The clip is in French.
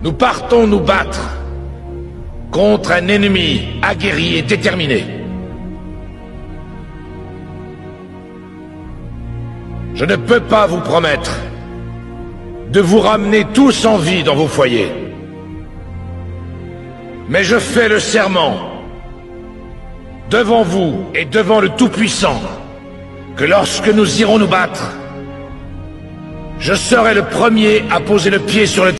Nous partons nous battre contre un ennemi aguerri et déterminé. Je ne peux pas vous promettre de vous ramener tous en vie dans vos foyers. Mais je fais le serment, devant vous et devant le Tout-Puissant, que lorsque nous irons nous battre, je serai le premier à poser le pied sur le